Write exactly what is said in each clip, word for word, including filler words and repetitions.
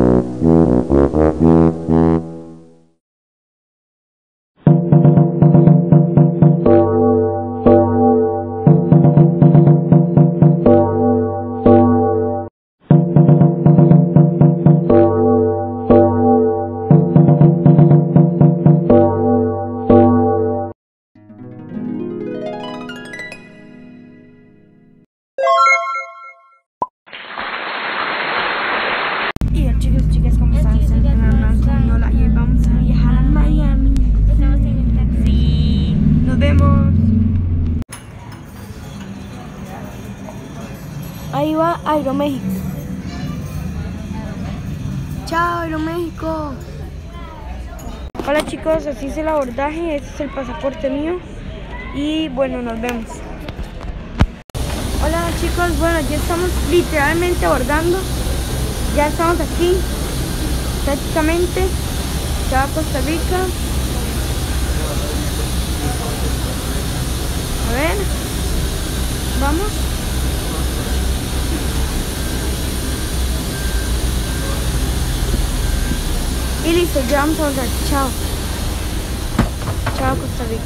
Chicos, chicas, ¿cómo están? Hola, y hoy vamos a viajar a Miami. Estamos en el taxi. Nos vemos. Ahí va Aeroméxico. Chao, Aeroméxico. Hola chicos, así es el abordaje. Este es el pasaporte mío. Y bueno, nos vemos. Hola chicos, bueno, ya estamos literalmente abordando. Ya estamos aquí, prácticamente, ya Costa Rica. A ver, vamos. Y listo, ya vamos a volver. Chao. Chao Costa Rica.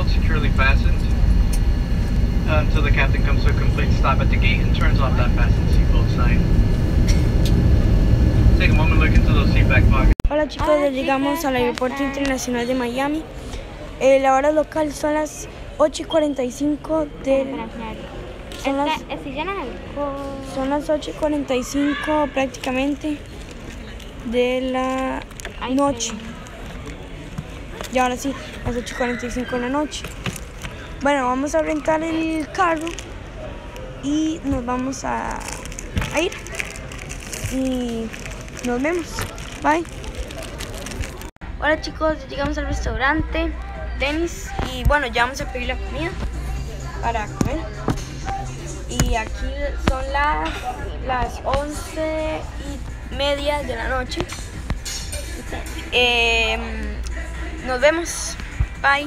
seatbelt securely fastened uh, until the captain comes to a complete stop at the gate and turns off that fasten seatbelt sign. Take a moment to look into those seat back pockets. Hola chicos, ya llegamos al aeropuerto internacional de Miami. Eh, la hora local son las ocho y cuarenta y cinco del... Son las, son las ocho y cuarenta y cinco prácticamente de la noche. Y ahora sí, las ocho y cuarenta y cinco de la noche. Bueno, vamos a rentar el carro y nos vamos a, a ir. Y nos vemos. Bye. Hola chicos, ya llegamos al restaurante Dennis y bueno, ya vamos a pedir la comida para comer. Y aquí son las, las once y media de la noche. Eh, nos vemos. Bye.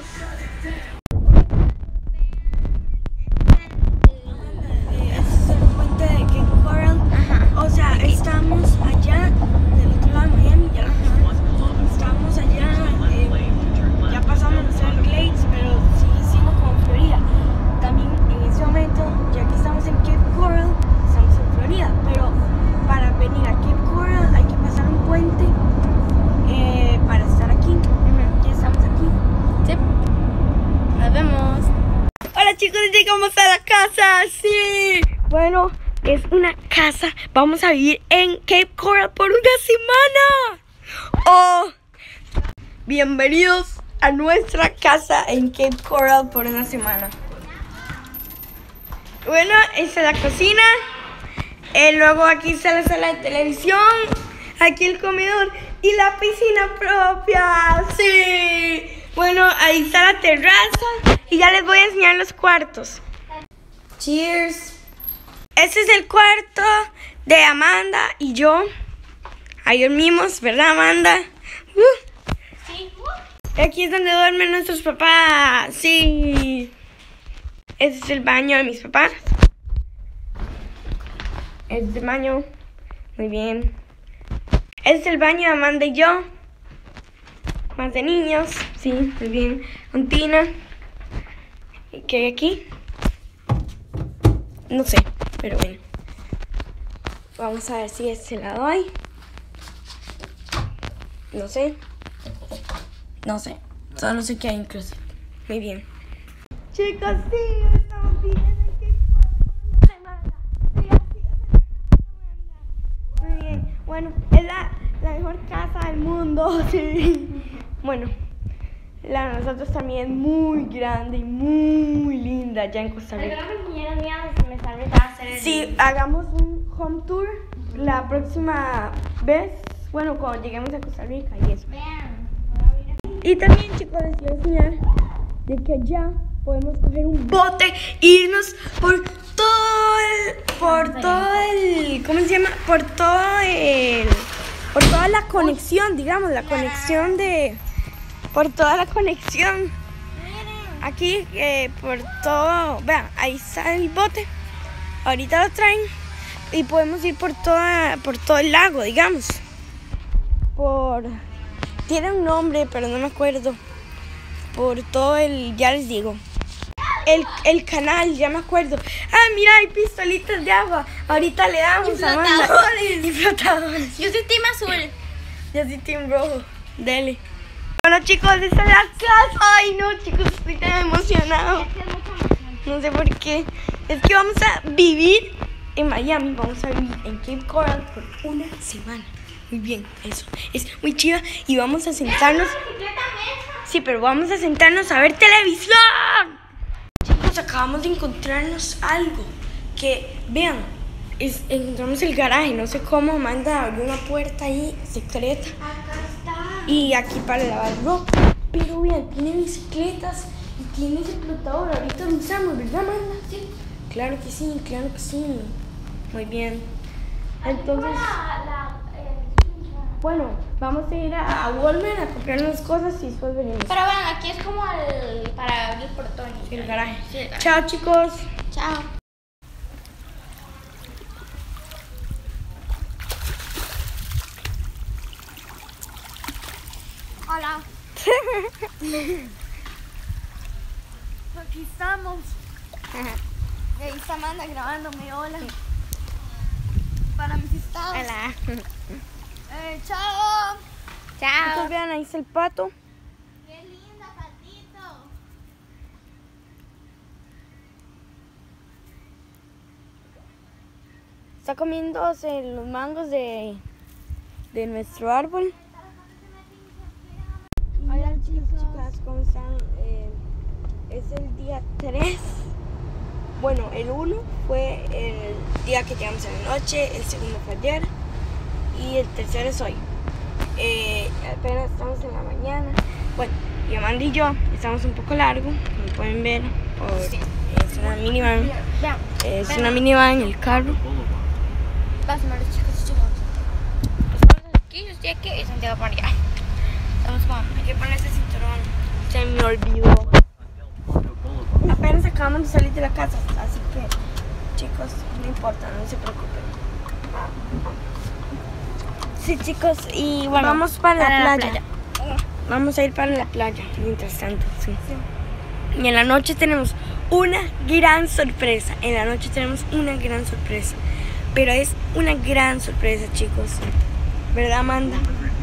Este es el puente de Cape Coral. O sea, estamos allá del otro lado de Miami. Ya lo vimos. Estamos allá. Eh, ya pasamos los Everglades, pero sigue siendo como Florida. También en ese momento, ya que estamos en Cape Coral, estamos en Florida, pero para venir a Cape Coral hay que pasar un puente eh, para estar aquí. Uh-huh. Ya estamos aquí. Sí. Nos vemos. Hola chicos, llegamos a la casa. Sí. Bueno, es una casa. Vamos a vivir en Cape Coral por una semana. Oh, bienvenidos a nuestra casa en Cape Coral por una semana. Bueno, esta es la cocina. Eh, luego aquí está la sala de televisión. Aquí el comedor y la piscina propia. Sí. Bueno, ahí está la terraza. Y ya les voy a enseñar los cuartos. Cheers. Este es el cuarto de Amanda y yo. Ahí dormimos, ¿verdad, Amanda? Uh. Sí. Aquí es donde duermen nuestros papás. Sí. Este es el baño de mis papás. Este es el baño. Muy bien. Este es el baño de Amanda y yo. Más de niños. Sí, muy bien. Con tina. ¿Qué hay aquí? No sé, pero bueno. Vamos a ver si este lado hay. No sé. No sé. Solo sé que hay un closet. Muy bien. Chicos, sí, estamos bien aquí por una semana. Sí, así es. Muy bien. Bueno, es la, la mejor casa del mundo. Sí. Bueno, la de nosotros también es muy grande y muy linda allá en Costa Rica. Sí, hagamos un home tour la próxima vez. Bueno, cuando lleguemos a Costa Rica y eso. Y también, chicos, les quiero enseñar de que allá podemos coger un bote e irnos por todo el, por todo el, ¿cómo se llama? Por todo el, por toda la conexión, digamos, la conexión de, por toda la conexión. Aquí, eh, por todo, vean, ahí está el bote. Ahorita lo traen y podemos ir por toda, por todo el lago, digamos. Por, tiene un nombre, pero no me acuerdo. Por todo el, ya les digo. El, el canal, ya me acuerdo. Ah, mira, hay pistolitas de agua. Ahorita le damos a Amanda. Y flotadores. Yo soy team azul. Yo soy team rojo. Dele. Bueno, chicos, esta es la casa. Ay, no, chicos, estoy tan emocionado. No sé por qué. Es que vamos a vivir en Miami. Vamos a vivir en Cape Coral por una semana. Muy bien, eso. Es muy chido. Y vamos a sentarnos. Sí, pero vamos a sentarnos a ver televisión. Chicos, acabamos de encontrarnos algo. Que, vean, es, encontramos el garaje. No sé cómo, Amanda abrió una puerta ahí secreta. Acá está. Y aquí para lavar ropa. Pero vean, tiene bicicletas y tiene ese flotador. Ahorita lo usamos, ¿verdad, Amanda? Sí. Claro que sí, claro que sí. Muy bien. Entonces, bueno, vamos a ir a, a Walmart a comprar unas cosas y después venimos. Pero bueno, aquí es como el, para abrir el portón. Sí, el garaje. Sí, el garaje. Chao, chicos. Chao. Hola. Aquí estamos. Y ahí está Amanda grabándome. Hola. Para mis estados. Hola. Eh, chao. Chao. Entonces vean, ahí está el pato. Qué linda, patito. Está comiéndose los mangos de, de nuestro árbol. Hola chicos, chicas, ¿cómo están? Eh, es el día tres. Bueno, el uno fue el día que llegamos en la noche, el segundo fue ayer y el tercero es hoy. Eh, apenas estamos en la mañana. Bueno, y Amanda y yo estamos un poco largo, como pueden ver. Por, Sí. Es una minivan. Vean. Es Vean. una minivan en el carro. Pásame los chicos y chicos. Estamos aquí, yo estoy aquí y Santiago por allá. Estamos con. Hay que ponerse cinturón. Se me olvidó. Apenas acabamos de salir de la casa, así que chicos, no importa, no se preocupen. Sí chicos, y bueno, vamos para, para la, la playa. playa. Vamos a ir para la playa, mientras tanto, sí. Sí. Y en la noche tenemos una gran sorpresa. En la noche tenemos una gran sorpresa. Pero es una gran sorpresa, chicos. ¿Verdad, Amanda?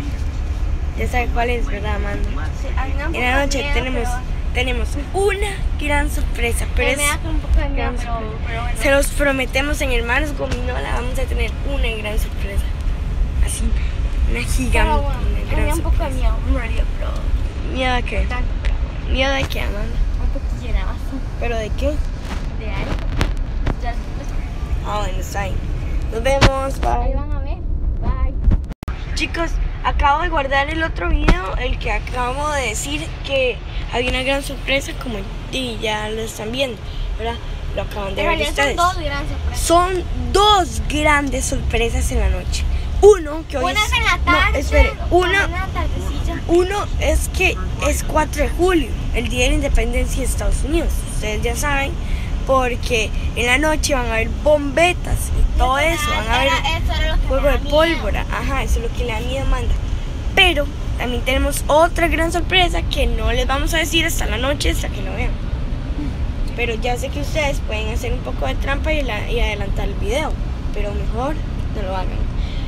Ya sabe cuál es, ¿verdad, Amanda? Sí, a mí me da un En la poco noche de miedo, tenemos, pero- tenemos una gran sorpresa. Pero Eh, es, me da un poco de miedo, gran pero, sorpresa. pero bueno. Se los prometemos en Hermanos Gominola. Vamos a tener una gran sorpresa. Así, una gigante. Pero bueno, una me gran da un poco de sorpresa. miedo, en realidad, pero ¿Miedo a qué? tanto, pero ¿Miedo de qué, Amanda? un poquillo nada más. ¿Pero de qué? De algo. Ya después. Ah, bueno, está ahí. Nos vemos, Ahí bye. van a ver. Bye. Chicos, acabo de guardar el otro video, el que acabo de decir que había una gran sorpresa, como y ya lo están viendo, ¿verdad? Lo acaban de En ver realidad ustedes. son dos grandes sorpresas. Son dos grandes sorpresas en la noche. Uno que hoy Una es... es en la tarde. No, espere. Uno, Una en la tardecilla. uno es que es cuatro de julio, el Día de la Independencia de Estados Unidos. Ustedes ya saben, porque en la noche van a haber bombetas y todo eso. Van a haber Era- eso era lo que fuego me de da miedo. pólvora. Ajá, eso es lo que le da miedo a Amanda. Pero también tenemos otra gran sorpresa que no les vamos a decir hasta la noche, hasta que lo vean. Pero ya sé que ustedes pueden hacer un poco de trampa y, la- y adelantar el video, pero mejor no lo hagan.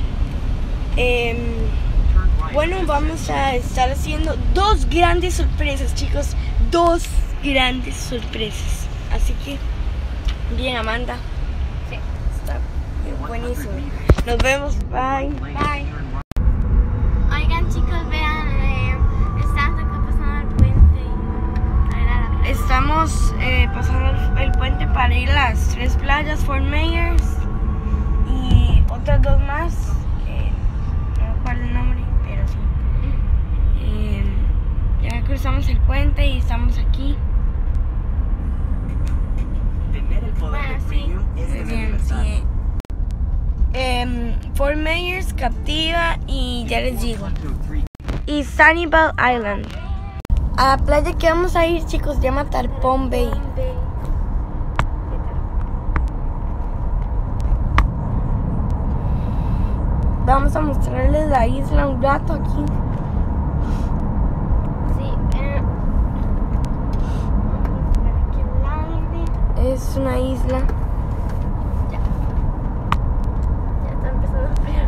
Em, bueno, vamos a estar haciendo dos grandes sorpresas, chicos. Dos grandes sorpresas. Así que, bien, Amanda. Sí. Está buenísimo. Nos vemos. Bye. Bye. Oigan, chicos, vean, eh, estamos acá pasando el puente y a ver a la playa. Estamos eh, pasando el, el puente para ir a las tres playas, Fort Myers y otras dos más. Que no me acuerdo el nombre, pero sí. Eh, ya cruzamos el puente y estamos aquí. Tener el poder Bueno, de sí. premium es Muy tener bien, libertad. sí. Em, Fort Myers, Captiva y ya les digo. One, two, three. Y Sanibel Island. A la playa que vamos a ir, chicos, se llama Tarpon Bay. Vamos a mostrarles la isla un rato aquí. Sí, eh, vamos a ver aquí el aire. Es una isla. Ya. Ya está empezando a pegar.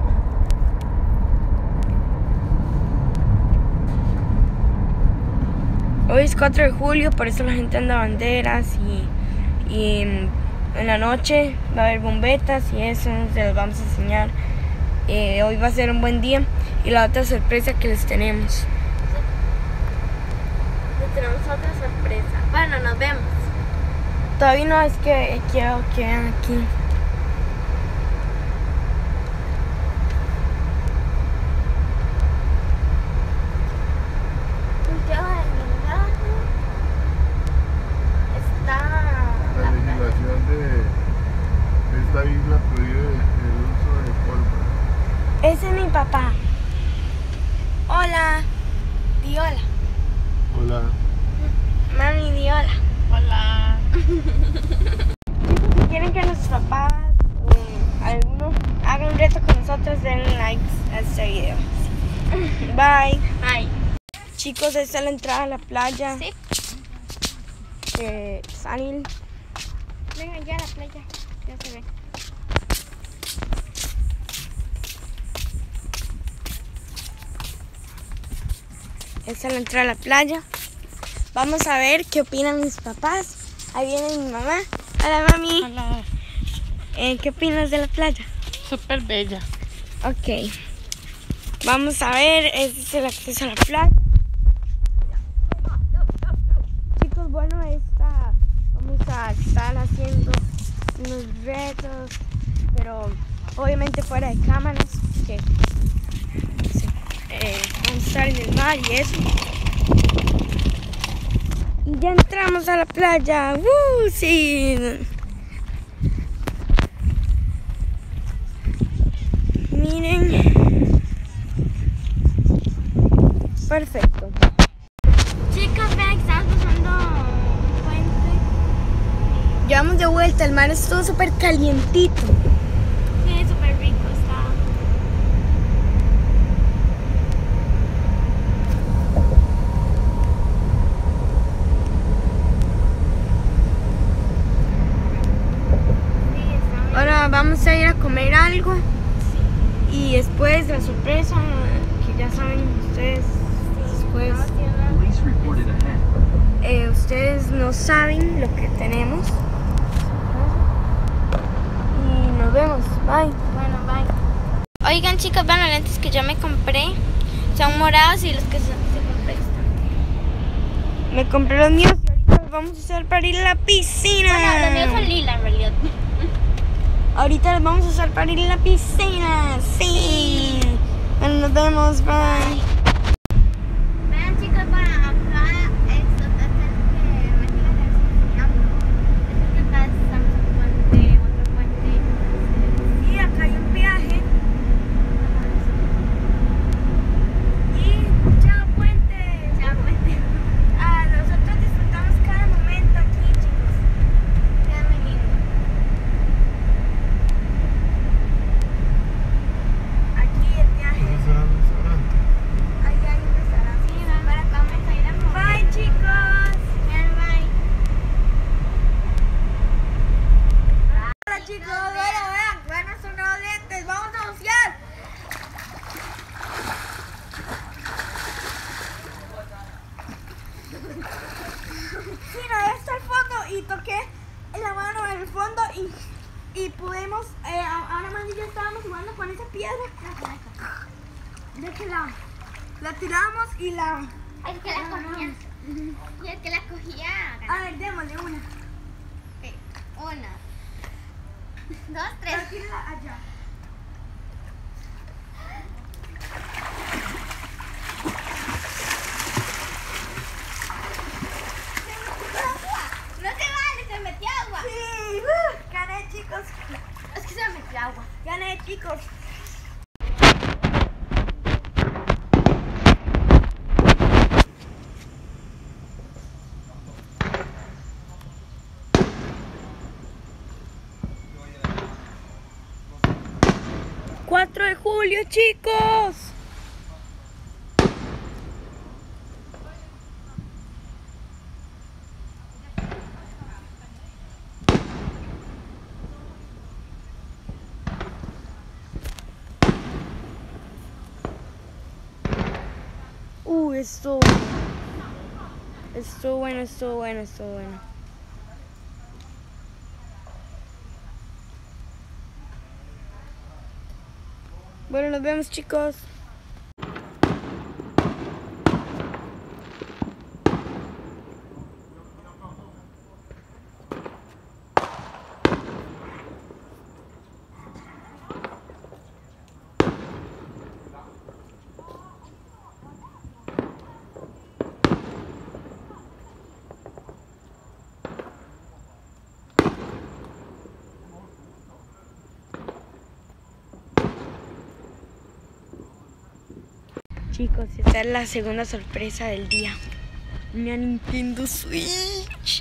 Hoy es cuatro de julio, por eso la gente anda banderas y, y en, en la noche va a haber bombetas y eso, se los vamos a enseñar. Eh, hoy va a ser un buen día y la otra sorpresa que les tenemos. Y tenemos otra sorpresa. Bueno, nos vemos. Todavía no, es que quiero que vean aquí. Santiago de Milagro está La la playa. legislación de esta isla prohíbe el uso de pólvora. Ese es mi papá. Hola. Di hola. Hola. Mami, di hola. Hola. Si quieren que nuestros papás o alguno hagan un reto con nosotros, denle likes a este video. Bye. Ay. Chicos, esta es la entrada a la playa. Sí. que Sanil. Venga ya a la playa, ya se ve. Esta es la entrada a la playa. Vamos a ver qué opinan mis papás. Ahí viene mi mamá. Hola, mami. Hola. Eh, ¿Qué opinas de la playa? Súper bella. Ok. Vamos a ver. Este es el acceso a la playa. Chicos, bueno, esta vamos a estar haciendo unos retos, pero obviamente fuera de cámaras, que eh, vamos a estar en el mar y eso. Y ya entramos a la playa. ¡Uh! Sí. Miren. Perfecto. Chicos, vean que estamos pasando un puente. Ya vamos de vuelta. El mar estuvo súper calientito. Sí, súper rico está. Sí, está bien. Ahora vamos a ir a comer algo. Y después la sorpresa, que ya saben ustedes, después Police reported ahead. eh, ustedes no saben lo que tenemos. Y nos vemos. Bye. Bueno, bye. Oigan, chicos, vean los lentes que yo me compré. Son morados y los que se, se compré están. Me compré los míos y ahorita los vamos a usar para ir a la piscina. Bueno, los míos son lila en realidad. Ahorita los vamos a usar para ir a la piscina. Sí. Bueno, nos vemos. Bye. Vean, chicos, para acá esto es que me tiene que enseñando. Es que acá estamos en un puente, otro puente. Sí, acá hay un viaje. Y chao puente. Ya, puente. Ah, nosotros disfrutamos cada momento aquí, chicos. Queda muy lindo. Aquí el viaje. ¿Dónde será el restaurante? Ahí hay un restaurante. Sí, van para acá, me salieron. Bye, chicos. Bien, bye. Hola, chicos. Bueno, vean, vean nuestros nuevos lentes. Vamos a bucear. Sí, ahí está el fondo y toqué la mano en el fondo y, y pudimos, eh, ahora más y yo estábamos jugando con esa piedra. De que la, la tiramos y la... El que la cogía. Y el que la cogía. A ver, démosle una. Ok, una, dos, tres. Pero tírala allá. No se vale, se metió agua. Sí, uh, gané, chicos. Es que se metió agua. Gané, chicos. cuatro de julio, chicos. Uh, esto. Estuvo bueno, estuvo bueno, estuvo bueno. Bueno, nos vemos, chicos. Chicos, esta es la segunda sorpresa del día. Una Nintendo Switch.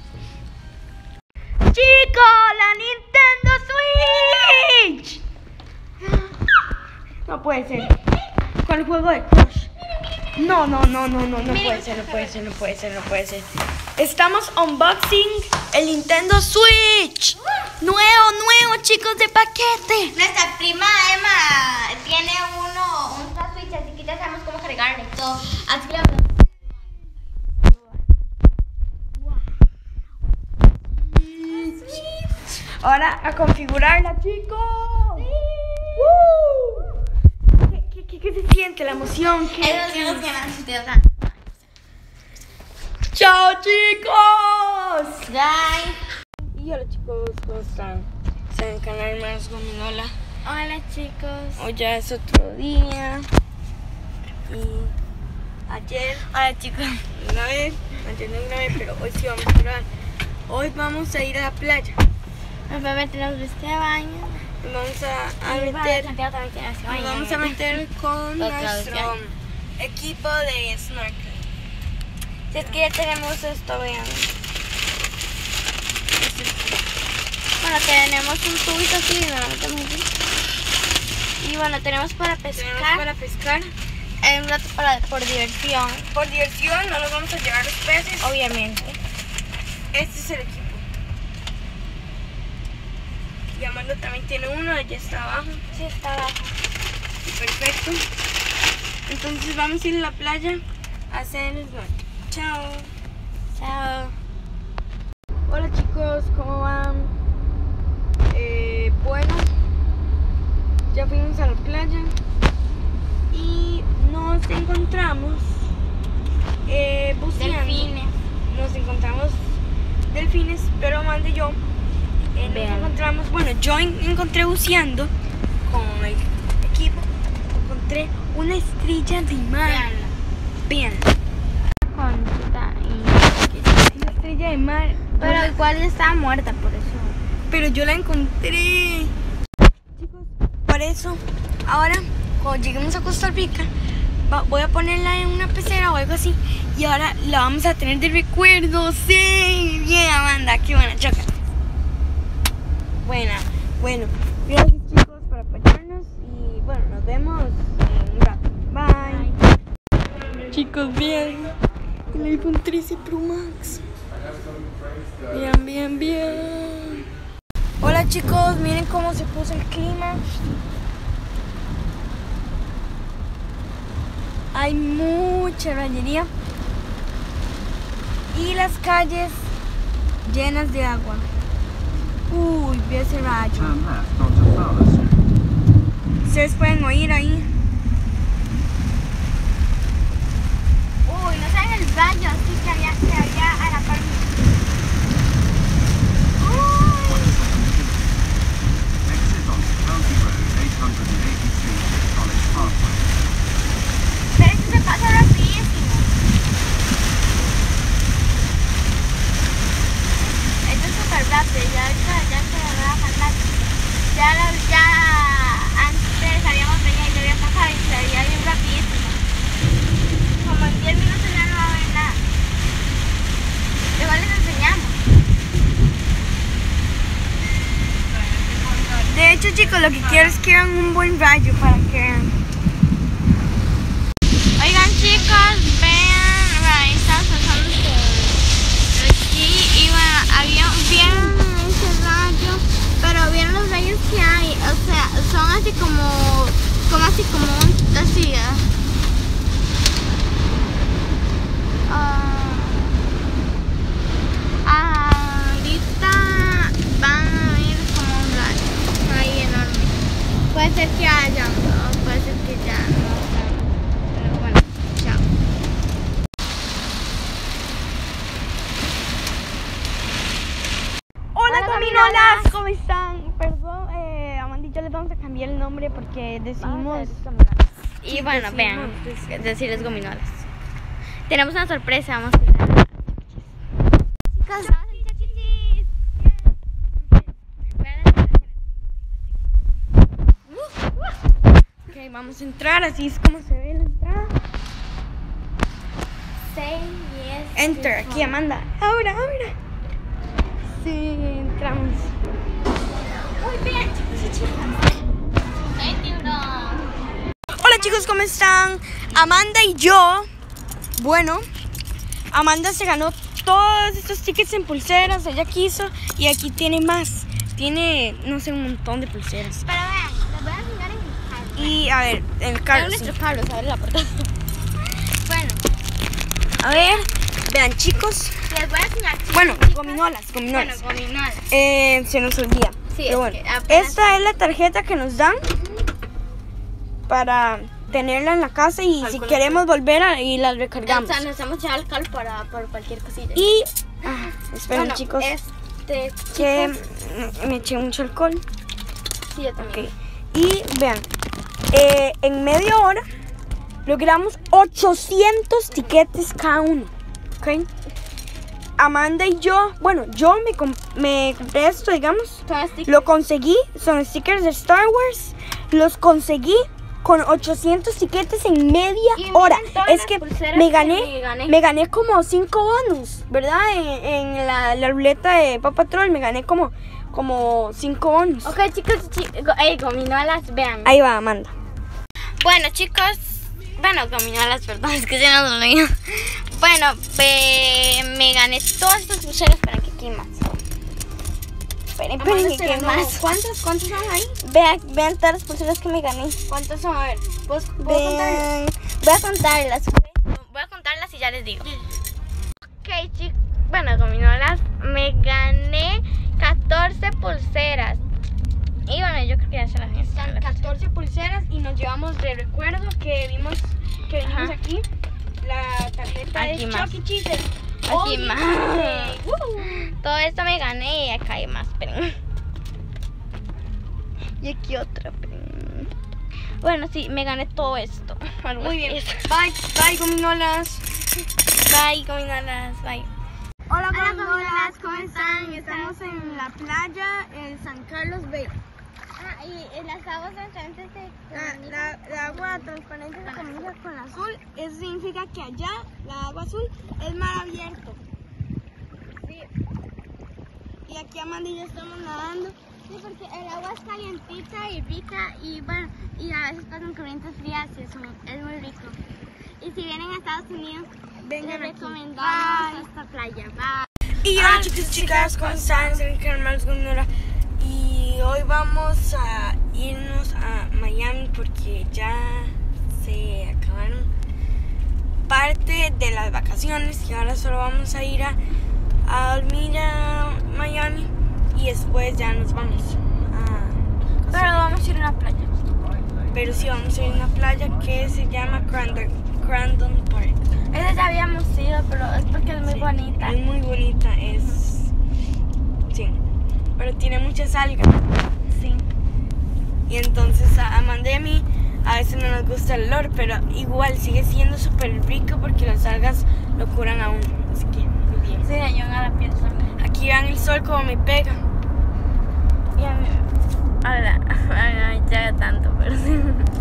¡Chicos! ¡La Nintendo Switch! No puede ser. Con el juego de Crush. No, no, no, no, no, no puede ser, no puede ser, no puede ser, no puede ser. Estamos unboxing el Nintendo Switch. Nuevo, nuevo, chicos, de paquete. Nuestra prima Emma tiene uno, un Switch, así que ya sabemos cómo cargarle y todo. Así que le vamos a... Ahora a configurarla, chicos. ¡Woo! ¿Qué, qué, qué, ¿Qué se siente? La emoción. ¿Qué, Esos qué? son los que me han sentido tan... ¡Chao, chicos! Bye. Y hola, chicos, ¿cómo están? Están en el canal Más Gominola. Hola, chicos. Hoy ya es otro día. Y ayer, Hola, chicos. una vez, ayer no grabé, pero hoy sí vamos a grabar. Hoy vamos a ir a la playa. Nos va a meter los vestidos de baño. Nos vamos a, a Y meter, Santiago también tiene ese nos baño. vamos a meter con Los nuestro traducciones. equipo de snorkel. Si es que ya tenemos esto, vean. Bueno, tenemos un tubito así, ¿no? Y bueno, tenemos para pescar. Tenemos para pescar. Hay un rato para, por diversión, Por diversión, no nos vamos a llevar los peces. obviamente. Este es el equipo. Y Amanda también tiene uno, ella está abajo. Sí, está abajo. Perfecto. Entonces vamos a ir a la playa a hacer el snorkel. Chao. Chao. Hola, chicos, ¿cómo van? Eh, bueno, ya fuimos a la playa y nos encontramos eh, buceando. Delfines. Nos encontramos delfines, pero Amanda y yo eh, nos Vean. encontramos, bueno, yo en- encontré buceando con el equipo, encontré una estrella de mar. Veanla. Vean, Conchita y... una estrella de mar. Pero igual ya estaba muerta, por eso. Pero yo la encontré. Chicos, por eso, ahora, cuando lleguemos a Costa Rica, va- voy a ponerla en una pecera o algo así. Y ahora la vamos a tener de recuerdo. Sí, bien, Amanda, qué buena, choca. Buena, bueno, gracias, chicos, por apoyarnos. Y bueno, nos vemos en un rato. Bye. Chicos, bien, el iPhone trece Pro Max. Bien, bien, bien. Hola, chicos, miren cómo se puso el clima. Hay mucha rayería y las calles llenas de agua. Uy, ve ese rayo. Turn left onto Fowler Street. Ustedes pueden oír ahí. Uy, no saben el rayo, así que había, que había a la par. Exit onto County Road eight eighty-two College Parkway. Pero esto se pasa rapidísimo. Esto es súper rápido, ya ahorita ya se me va a faltar. Ya, la, ya antes habíamos venido y ya había pasado y se veía bien rapidísimo. Como en diez minutos ya no va a haber nada. Igual les enseñamos. De hecho, chicos, lo que quiero es que vean un buen rayo para que vean. Oigan, chicos, vean, ahí estamos pasando por aquí y bueno, había bien ese rayo, pero vieron los rayos que hay, o sea, son así como, como así como un, así, ¿eh? Ah, ahorita van a ir como un rayo, ahí enorme. Puede ser que haya, o puede ser que ya no, pero bueno, chao. Hola, Hola, gominolas, gominolas. ¿cómo están? Perdón, eh, Amanda y yo les vamos a cambiar el nombre porque decidimos. Y bueno, sí, vean, no, pues- decirles gominolas. Tenemos una sorpresa, vamos a ir a... Chicos, vamos a ir a chichis. Ok, vamos a entrar, así es como se ve la entrada. Say yes. Enter, aquí Amanda. Ahora, ahora. Sí, entramos. Muy bien, chicos y chicas. Ay, tiburón. Hola, chicos, ¿cómo están? Amanda y yo, bueno, Amanda se ganó todos estos tickets en pulseras, ella quiso y aquí tiene más. Tiene, no sé, un montón de pulseras. Pero vean, les voy a enseñar en el carro. Y a ver, en el carro. En Sí. nuestro carro, ¿sabes? La portada. Bueno, A ver, vean chicos. les voy a enseñar. chicos, Bueno, chicas. gominolas, gominolas. Bueno, gominolas. Eh, se nos olvida. Sí, Pero es bueno, que apenas- esta es la tarjeta que nos dan para tenerla en la casa y si queremos volver a, y la recargamos. O sea, nos hemos echado el carro para, para cualquier cosilla. Y, ah, esperen bueno, chicos, este, que chicos, me- me eché mucho alcohol. sí, yo también. Ok. Y vean, eh, en media hora logramos ochocientos tiquetes cada uno. ¿Ok? Amanda y yo, bueno, yo me, comp- me compré esto, digamos. Son stickers. Lo conseguí, son stickers de Star Wars. Los conseguí con ochocientos tiquetes en media Y miren hora. todas Es las que pulseras me que gané, me gané. me gané como cinco bonus, ¿verdad? En, en la, la ruleta de Paw Patrol me gané como, como cinco bonus. Ok, chicos, chicos, hey, gominolas, vean. Ahí va Amanda. Bueno, chicos, bueno, gominolas, perdón, es que se nos olvidó. Bueno, eh, me gané todas estas pulseras, para que aquí hay más. Esperen, esperen, que aquí hay más. ¿Cuántos, cuántos son ahí? Vean, vean todas las pulseras que me gané. ¿Cuántos son? A ver, ¿puedo, puedo contarlos? Vean, voy a contarlas. Voy a contarlas y ya les digo. Ok, chicos, bueno, gominolas, me gané catorce pulseras. Y bueno, yo creo que ya se las voy a Son enseñar. catorce pulseras y nos llevamos de recuerdo que vimos que venimos Ajá. aquí la tarjeta Aquí de más. Chuck E. Cheese. Aquí más. Todo esto me gané y acá hay más, esperen. Y aquí otra, esperen. Bueno, sí, me gané todo esto. Algo Muy así bien. es. Bye, bye gominolas. Bye, gominolas, bye. Hola Hola, gominolas, gominolas, ¿cómo ¿cómo están? están? Estamos en la playa en San Carlos Bay. Ah, y las aguas transparentes se La, la- la agua transparente se comunica con la azul. Eso significa que allá la agua azul es mar abierto. Sí. Y aquí Amanda y yo estamos nadando. Sí, porque el agua es calientita y rica y bueno, y a veces pasan corrientes frías y es muy, es muy rico. Y si vienen a Estados Unidos, Vengan les aquí. recomendamos Bye. esta playa. Bye. Y hola chicos, chicas, ¿cómo están? Soy Carmel Góngora y hoy vamos a irnos a Miami porque ya se acabaron parte de las vacaciones y ahora solo vamos a ir a, a dormir a Miami y después ya nos vamos a... Pero vamos a ir a una playa. Pero sí, vamos a ir a una playa que se llama Crandon, Crandon Park. Esa ya habíamos ido, pero es porque es muy Sí, bonita. Es muy bonita, es... Sí, pero tiene muchas algas. Sí. Y entonces a Amanda y a mí a veces no nos gusta el olor, pero igual sigue siendo súper rico porque las algas lo curan a uno. Así que muy bien. Sí, ayudan a la piel también. Aquí vean el sol como me pega. Y a mí, ahora, ahora ya tanto, pero sí.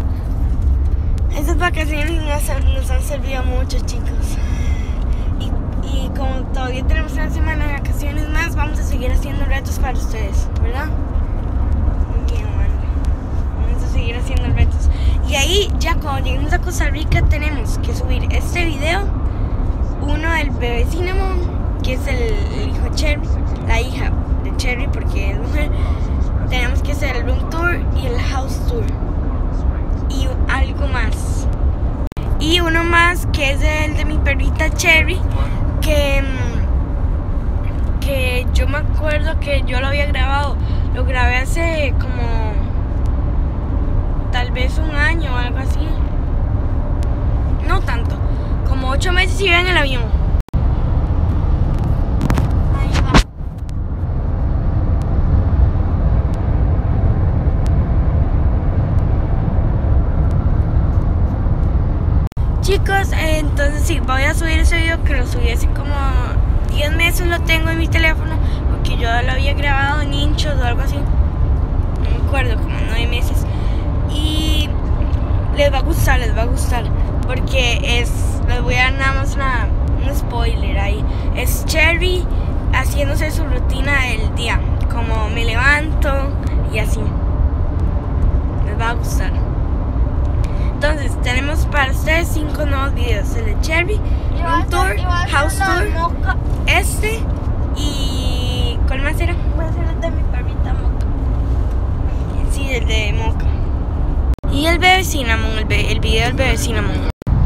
Estas vacaciones nos han, nos han servido mucho, chicos. Y, y como todavía tenemos una semana de vacaciones más, vamos a seguir haciendo retos para ustedes, ¿verdad? Muy bien, Amanda. Vamos a seguir haciendo retos. Y ahí, ya cuando lleguemos a Costa Rica, tenemos que subir este video. Uno del bebé Cinnamon, que es el, el hijo de Cherry, la hija de Cherry porque es mujer. Tenemos que hacer el room tour y el house tour. Y algo más. Y uno más que es el de mi perrita Cherry, que, que yo me acuerdo que yo lo había grabado. Lo grabé hace como tal vez un año o algo así. No tanto, como ocho meses y iba en el avión. Ahí va. Chicos, eh, entonces sí, voy a subir ese video que lo subí hace como diez meses, lo tengo en mi teléfono, porque yo lo había grabado en Inchos o algo así, no me acuerdo, como nueve meses. Y les va a gustar, les va a gustar, porque es, les voy a dar nada más una, un spoiler ahí. Es Cherry haciéndose su rutina del día, como me levanto y así. Les va a gustar. Entonces tenemos para ustedes cinco nuevos videos: el de Cherry, un tour, house tour, este y ¿cuál más era? Voy a hacer el de mi perrita Moca. Sí, el de Moca. Y el bebé Cinnamon, el, be el video del bebé Cinnamon.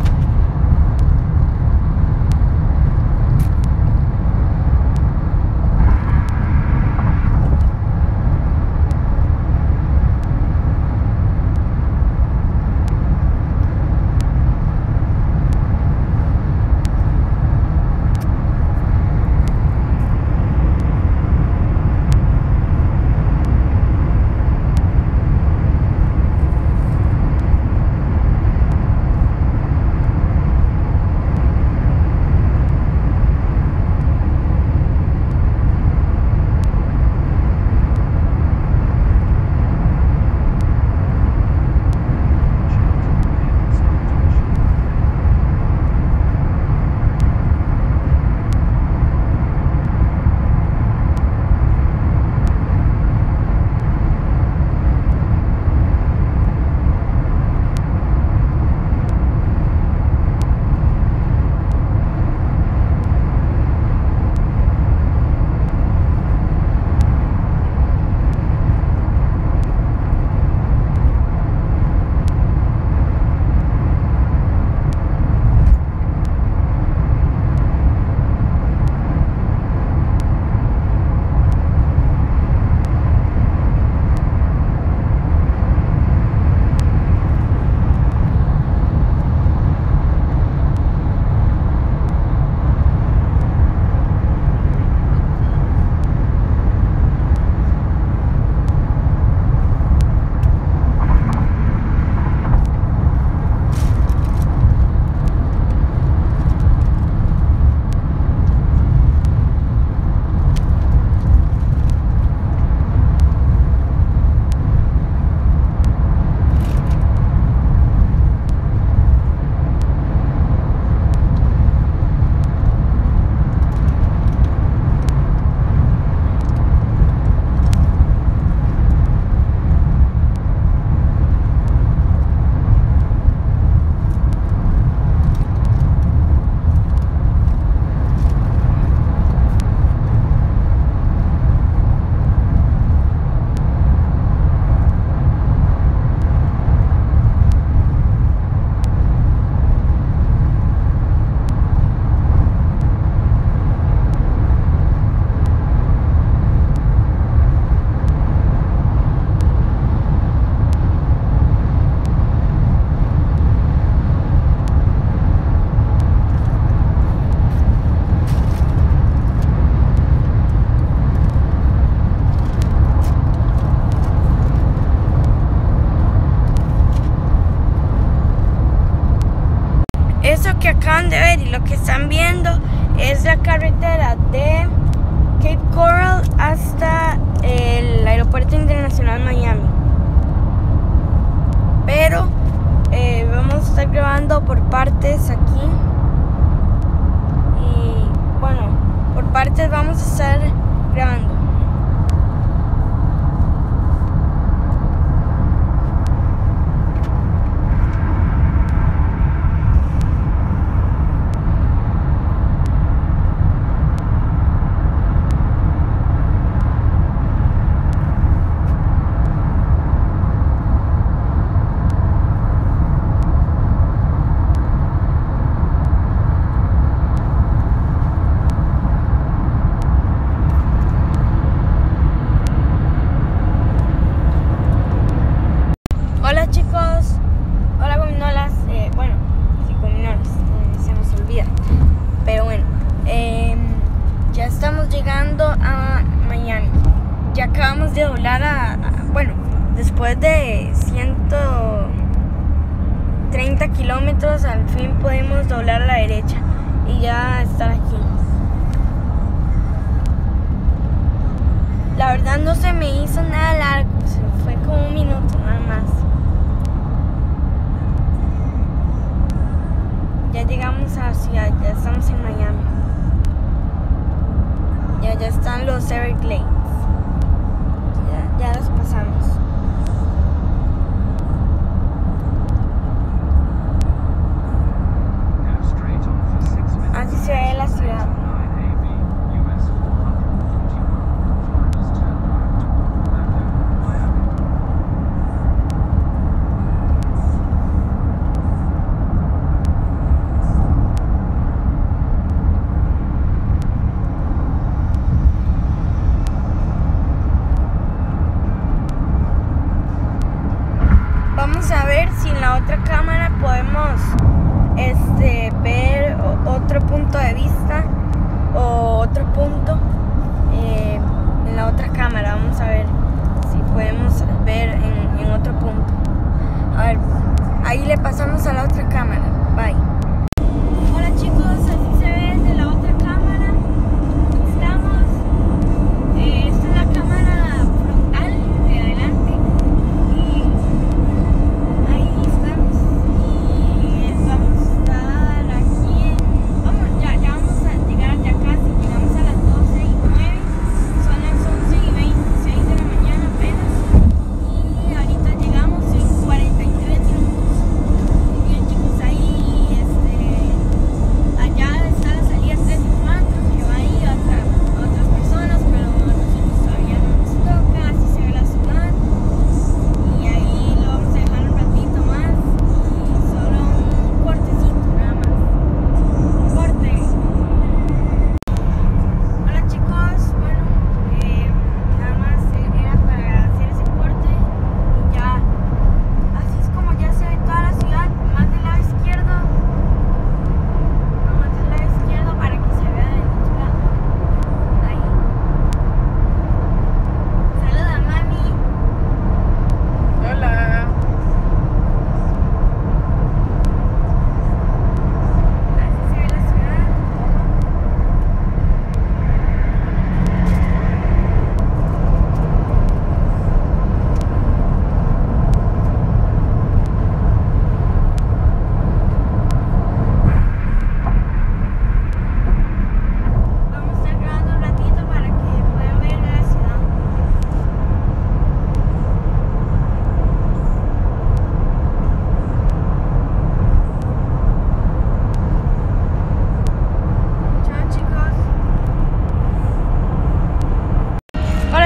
Eso que acaban de ver y lo que están viendo es la carretera de Cape Coral hasta el Aeropuerto Internacional Miami. Pero eh, vamos a estar grabando por partes aquí. Y bueno, por partes vamos a estar grabando. Hola chicos, hola gominolas, eh, bueno, sí, gominolas, eh, se nos olvida, pero bueno, eh, ya estamos llegando a Miami, ya acabamos de doblar a, a, bueno, después de ciento treinta kilómetros, al fin podemos doblar a la derecha y ya estar aquí. La verdad no se me hizo nada largo, se fue como un minuto nada más. Ya llegamos a la ciudad, ya estamos en Miami. Ya, ya están los Everglades. Ya, ya los pasamos.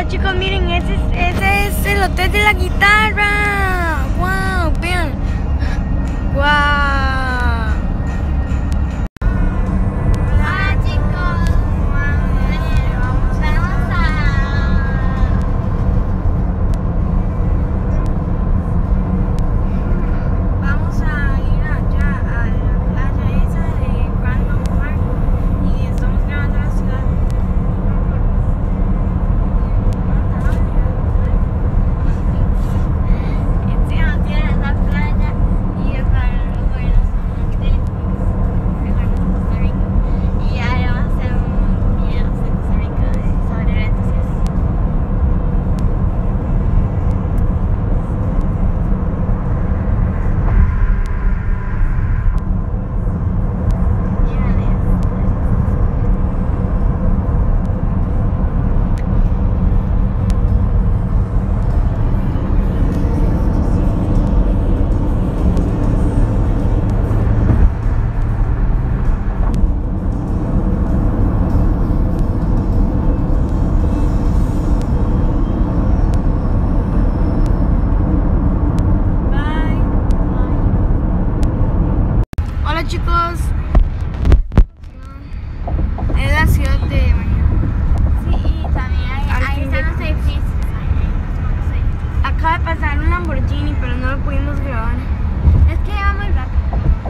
chicos, miren, ese es, ese es el hotel de la guitarra. Wow, vean. Wow. Hola chicos, vamos, vamos a... Vamos a ir allá a la playa esa de Random Park y estamos grabando la ciudad. Encima tiene la playa y es para los buenos hotel. Es para Costa Rica. Y ahora vamos a hacer un video de Costa Rica sobre eventos y así. Bye. Hola chicos. Es la ciudad de Miami. Sí, y también ahí, Al ahí fin están de- los edificios. Ahí hay unos edificios. Acaba de pasar un Lamborghini, pero no lo pudimos grabar. Es que va muy rápido.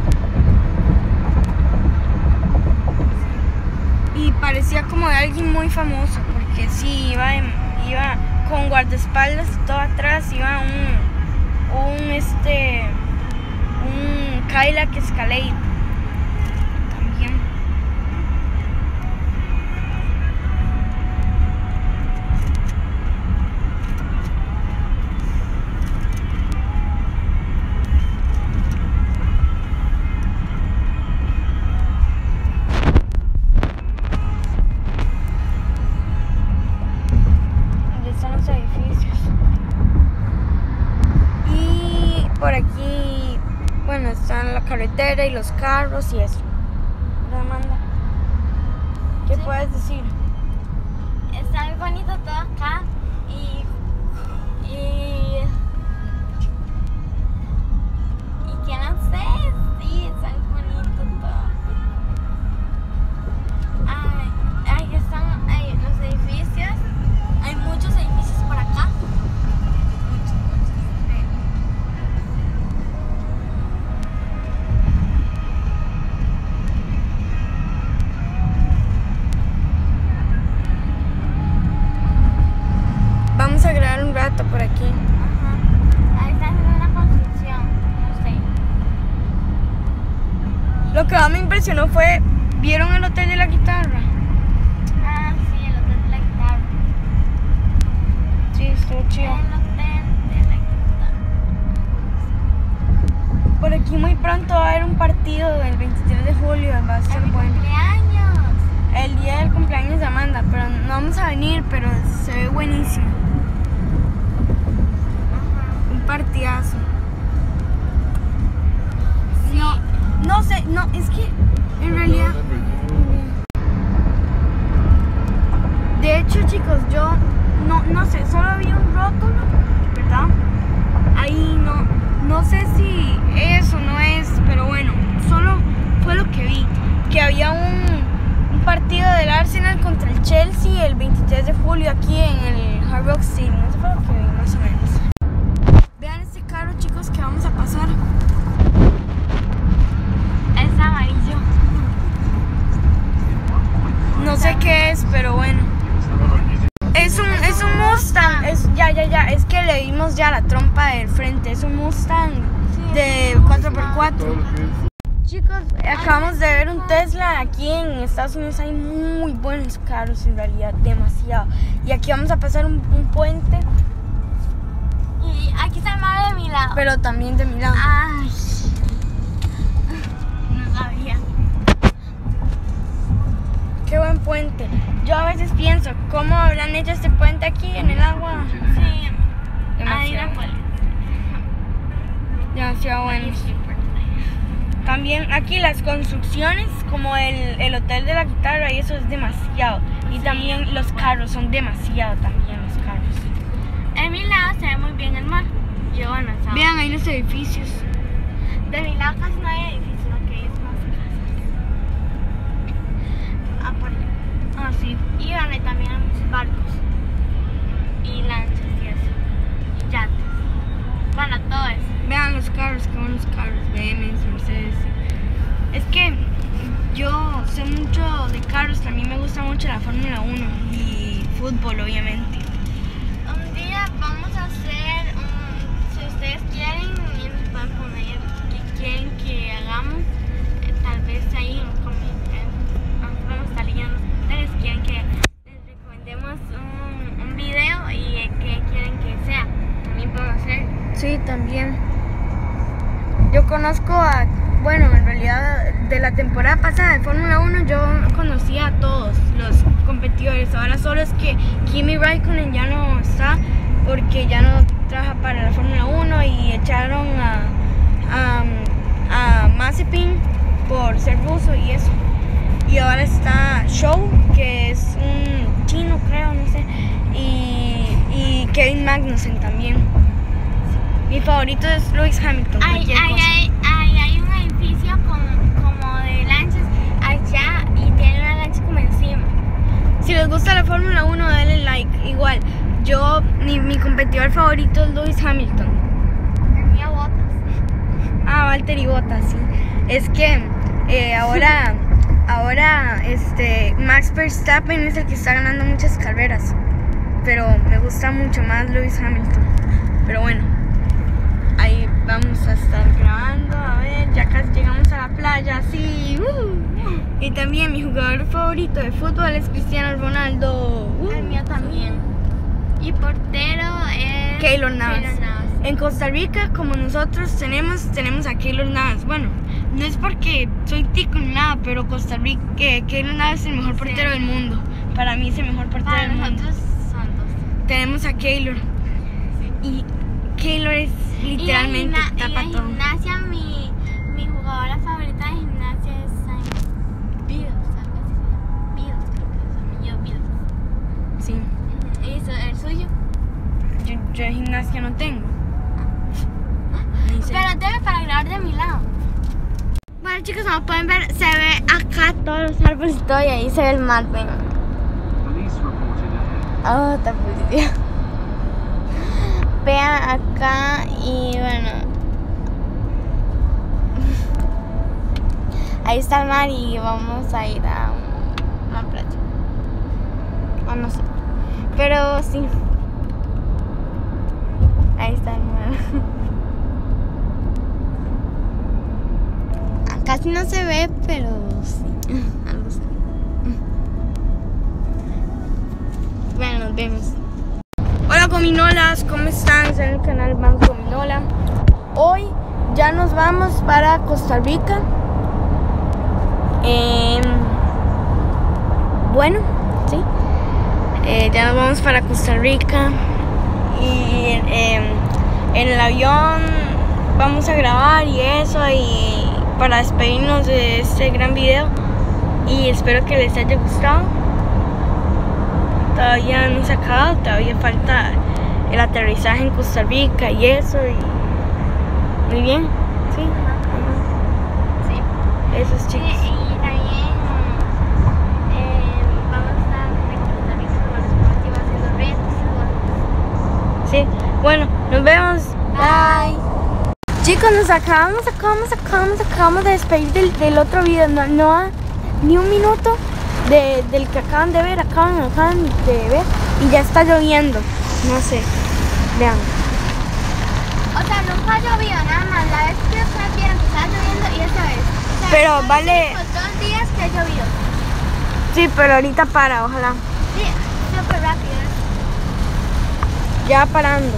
Y parecía como de alguien muy famoso, porque sí, iba, en- iba con guardaespaldas y todo atrás, iba un, un este, un Cadillac Escalade. También. Ahí están los edificios. Y por aquí, bueno, están la carretera y los carros y eso. Amanda, ¿qué Sí. puedes decir? Está muy bonito todo acá y, y, y que no sé, sí, está muy bonito todo. Ay, ahí están ahí, los edificios, hay muchos edificios por acá. Muchos, muchos. eh. Vamos a grabar un rato por aquí. Ajá. Ahí está haciendo una construcción, no sé. Lo que más me impresionó fue, ¿vieron el hotel de la guitarra? Ah, sí, el hotel de la guitarra. Sí, estuvo chido. El hotel de la guitarra. Por aquí muy pronto va a haber un partido el veintitrés de julio, va a ser ¡Es mi bueno. cumpleaños! El día del cumpleaños de Amanda, pero no vamos a venir, pero se ve buenísimo. Ajá. Un partidazo. Sí. No, no sé, no, es que en realidad... De hecho, chicos, yo no, no sé, solo vi un rótulo, ¿verdad? Ahí no, no sé si es o no es, pero bueno, solo fue lo que vi. Que había un, un partido del Arsenal contra el Chelsea el veintitrés de julio aquí en el Hard Rock City. No sé fue lo que vi, más o menos. Vean este carro, chicos, que vamos a pasar. Es amarillo. No sé qué es, pero bueno. Es un, es un Mustang, es, ya, ya, ya, es que le dimos ya la trompa del frente, es un Mustang de cuatro por cuatro. Chicos, acabamos de ver un Tesla, aquí en Estados Unidos hay muy buenos carros en realidad, demasiado. Y aquí vamos a pasar un, un puente, Y aquí está el mar de mi lado. pero también de mi lado. Ay. No sabía. Qué buen puente. Yo a veces pienso, ¿cómo habrán hecho este puente aquí en el agua? Sí. Ahí Demasiado, la puedes. demasiado bueno. También aquí las construcciones, como el, el hotel de la guitarra, y eso es demasiado. Y Sí, también los carros, son demasiado también los carros. carros. En mi lado se ve muy bien el mar. Yo, bueno, estaba... Vean ahí los edificios. De mi lado casi no hay edificios, lo que hay es más casas. Ah, por allá. Ah, sí. Y bueno, y también hay muchos barcos. Y lanchas y eso. Y yates. Bueno, todo eso. Vean los carros, qué buenos carros. B M W, Mercedes. Es que yo sé mucho de carros, también me gusta mucho la Fórmula uno y fútbol, obviamente. Un día vamos a hacer, un, si ustedes quieren, y nos pueden poner qué quieren que hagamos. Eh, tal vez ahí en comentarios, vamos a estar leyendo los comentarios, quieren que les recomendemos un, un video y eh, qué quieren que sea. También podemos hacer. Sí, también. Yo conozco a, bueno, en realidad de la temporada pasada de Fórmula uno yo conocía a todos los competidores. Ahora solo es que Kimi Raikkonen ya no está porque ya no trabaja para la Fórmula uno y echaron a, a, a Mazepin por ser ruso y eso. Y ahora está Show, que es un chino, creo, no sé, y, y Kevin Magnussen también. Mi favorito es Lewis Hamilton. Hay, hay, hay, hay, hay un edificio con, como de lanchas allá y tiene una lancha como encima. Si les gusta la Fórmula uno, denle like. Igual, yo, mi, mi competidor favorito es Lewis Hamilton. El mío Bottas. Ah, Valtteri Bottas, sí. Es que eh, ahora, ahora este, Max Verstappen es el que está ganando muchas carreras. Pero me gusta mucho más Lewis Hamilton. Pero bueno, ahí vamos a estar grabando. A ver, ya casi llegamos a la playa, sí. Uh. Y también mi jugador favorito de fútbol es Cristiano Ronaldo. Uh. El mío también. Y portero es Keylor Navas. Keylor Navas. En Costa Rica, como nosotros tenemos, tenemos a Keylor Navas. Bueno, no es porque soy tico ni nada, pero Costa Rica, que Keylor Navas es el mejor portero Sí. del mundo. Para mí es el mejor portero Para del mundo. nosotros son dos. Tenemos a Keylor. Y Keylor es literalmente y en, gimna- tapa y en todo. gimnasia, mi, mi jugadora favorita de gimnasia es Simon Biles, algo así se llama. Biles, creo que es el apellido Biles. Sí. ¿Y su- el suyo? Yo, yo de gimnasia no tengo. Ni sé. Pero debe para grabar de mi lado. Bueno, chicos, como pueden ver, se ve acá todos los árboles y todo, y ahí se ve el mar, ven. Police reported ahead. Oh, está positivo. Vean acá y bueno. Ahí está el mar y vamos a ir a una playa. O no sé. Pero sí. Ahí está el mar. Casi no se ve, pero sí. Algo se ve. Bueno, nos vemos. Hola gominolas, ¿cómo están? Están en el canal Banco Gominola. Hoy ya nos vamos para Costa Rica. Eh, bueno, sí. Eh, ya nos vamos para Costa Rica. Y eh, en el avión vamos a grabar y eso. Y para despedirnos de este gran video. Y espero que les haya gustado. Todavía no se ha acabado, todavía falta el aterrizaje en Costa Rica y eso. Y muy bien, sí. Sí. Eso es, Sí, chicos. y también eh, vamos a estar en Costa Rica con los deportivos haciendo retos. Sí. Bueno, nos vemos. Bye. Chicos, nos acabamos, acabamos, acabamos, acabamos de despedir del, del otro video. No, no ha ni un minuto de, del que acaban de ver, acaban, acaban de ver. Y ya está lloviendo. No sé. Vean. O sea, nunca ha llovido nada más. La vez que ustedes vieron que estaba lloviendo y esa vez. O sea, Pero son vale- los dos días que ha llovido. Sí, pero ahorita para, ojalá. Sí, súper rápido. Ya parando.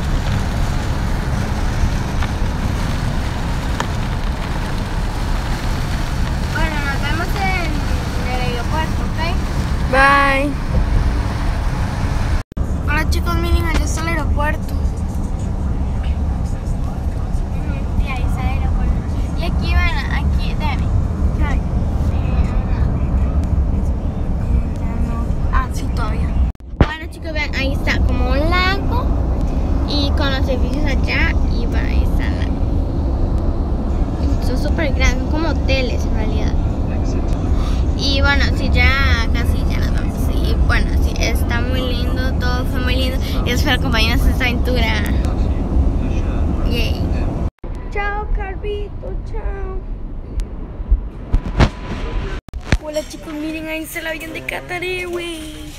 Bueno, nos vemos en el aeropuerto, ¿ok? Bye. Hola chicos, miren, allá está el aeropuerto. Sí, ahí está el aeropuerto. Y aquí van, aquí, déjame. Ah, sí, todavía. Bueno chicos, vean, ahí está como un lago y con los edificios allá, y bueno, ahí están la... son súper grandes, son como hoteles en realidad. Y bueno, sí, ya casi ya nos vamos. Y bueno, sí, está muy lindo, todo fue muy lindo. Y espero acompañarnos en esta aventura. Yay. Chao, Carvito, chao. Hola chicos, miren, ahí está el avión de Qatar Airways.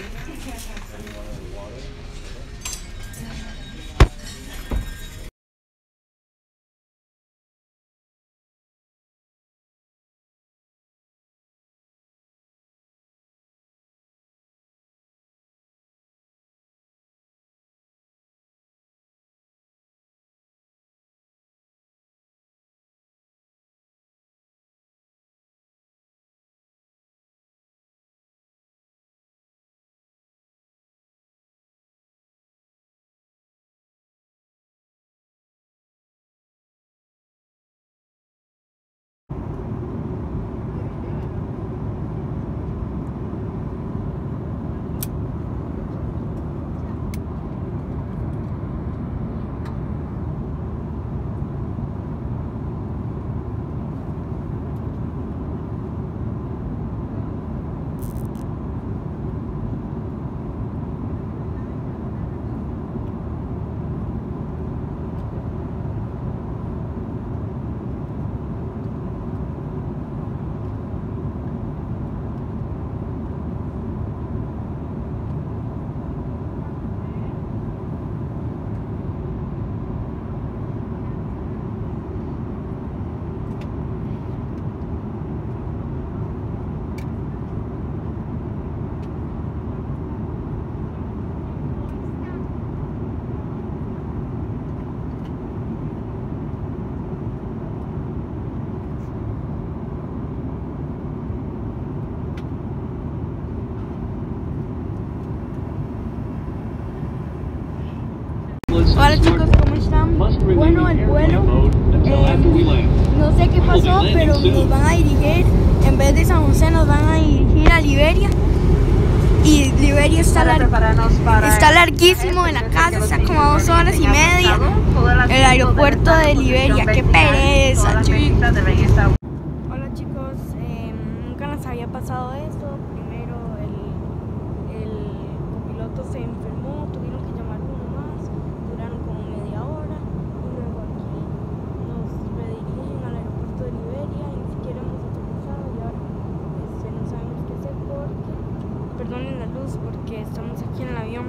Hola chicos, ¿cómo están? Bueno, el vuelo, eh, no sé qué pasó, pero nos van a dirigir, en vez de San José nos van a dirigir a Liberia. Y Liberia está, lar está larguísimo en la casa, está como a dos horas y media. El aeropuerto de Liberia, qué pereza, chicos. Hola chicos, eh, nunca nos había pasado esto. Primero el, el copiloto se enfermó, tuvieron que llamar uno más, duraron como media hora. Y luego aquí nos redirigen al aeropuerto de Liberia y ni siquiera hemos aterrizado y ahora este, no sabemos qué hacer porque, perdonen la luz porque estamos aquí en el avión.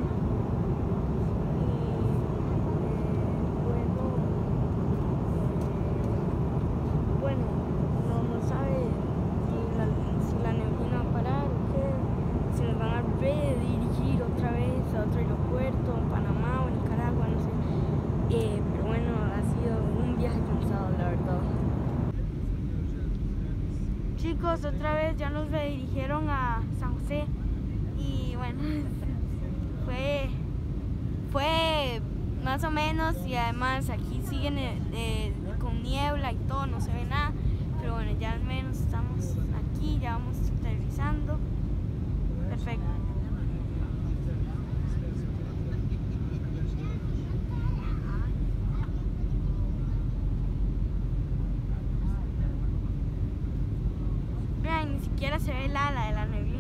Otro aeropuerto, en Panamá o en Nicaragua, no sé. Eh, pero bueno, ha sido un viaje cansado, la verdad. Chicos, otra vez ya nos redirigieron a San José y bueno, fue, fue más o menos, y además aquí siguen eh, eh, con niebla y todo, no se ve nada, pero bueno, ya al menos estamos aquí, ya vamos aterrizando. Perfecto. Ni siquiera se ve el ala de la neblina.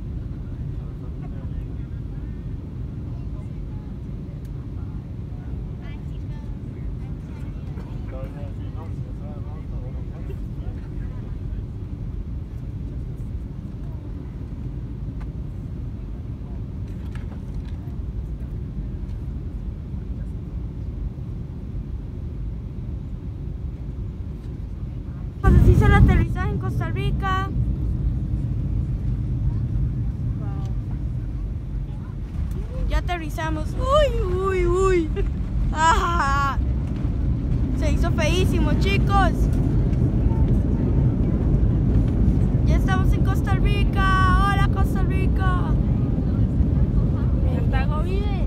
Pues así se el aterrizaje en Costa Rica. Ya aterrizamos. Uy, uy, uy. Ah, se hizo feísimo, chicos. Ya estamos en Costa Rica. Hola, Costa Rica. Cartago vive.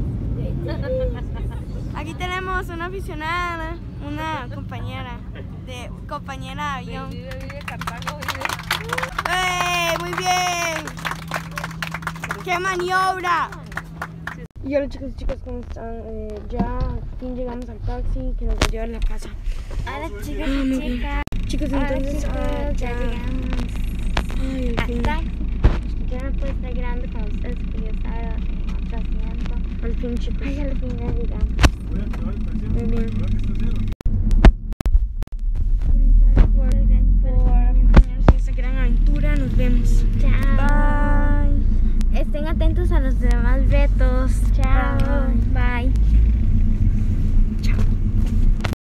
Aquí tenemos una aficionada, una compañera de compañera de avión. Vive, vive, Cartago vive. ¡Eh! Muy bien. ¡Qué maniobra! Y hola chicos y chicas, ¿cómo están? Eh, ya al fin llegamos al taxi que nos va a llevar a la casa. Hola chicos y chicas. Chicos, Hola entonces chicos, ah, ya llegamos Ay, al al fin. taxi. Yo no puedo estar grabando con ustedes porque yo estaba en otro asiento. Al fin chicos. Ay, al fin ya llegamos. Muy bien.